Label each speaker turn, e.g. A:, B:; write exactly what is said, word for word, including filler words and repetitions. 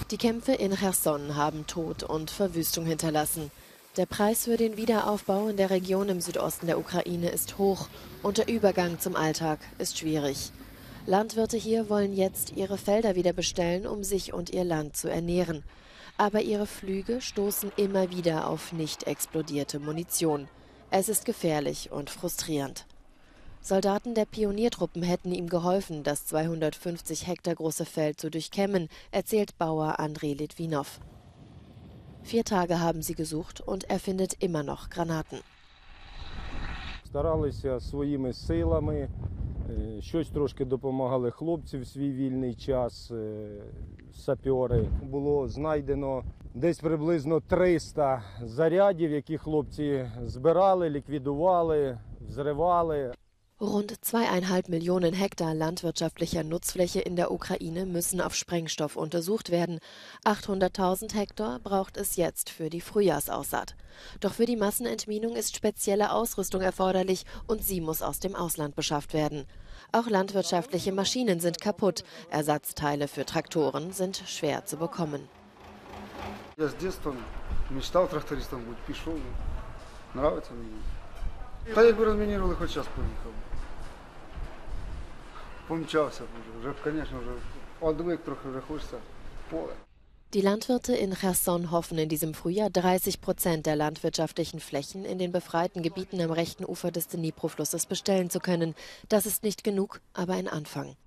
A: Die Kämpfe in Cherson haben Tod und Verwüstung hinterlassen. Der Preis für den Wiederaufbau in der Region im Südosten der Ukraine ist hoch und der Übergang zum Alltag ist schwierig. Landwirte hier wollen jetzt ihre Felder wieder bestellen, um sich und ihr Land zu ernähren. Aber ihre Flüge stoßen immer wieder auf nicht explodierte Munition. Es ist gefährlich und frustrierend. Soldaten der Pioniertruppen hätten ihm geholfen, das zweihundertfünfzig Hektar große Feld zu durchkämmen, erzählt Bauer Andrei Litwinow. Vier Tage haben sie gesucht und er findet immer noch Granaten.
B: Старалися своїми силами, щось трошки допомагали хлопці в свій вільний час, сапери. Було знайдено десь приблизно триста зарядів, які хлопці збирали, ліквідували, взривали.
A: Rund zweieinhalb Millionen Hektar landwirtschaftlicher Nutzfläche in der Ukraine müssen auf Sprengstoff untersucht werden. achthunderttausend Hektar braucht es jetzt für die Frühjahrsaussaat. Doch für die Massenentminung ist spezielle Ausrüstung erforderlich und sie muss aus dem Ausland beschafft werden. Auch landwirtschaftliche Maschinen sind kaputt. Ersatzteile für Traktoren sind schwer zu bekommen.
C: Я з дитинства мечтав трактористом бути, пішов, нравиться мені. Та якби розмінірували, хоч час поїхав. Помчався вже, вже, звісно, вже одвик трохи, вже хочеться поле.
A: Die Landwirte in Cherson hoffen in diesem Frühjahr dreißig Prozent der landwirtschaftlichen Flächen in den befreiten Gebieten am rechten Ufer des Dnipro-Flusses bestellen zu können. Das ist nicht genug, aber ein Anfang.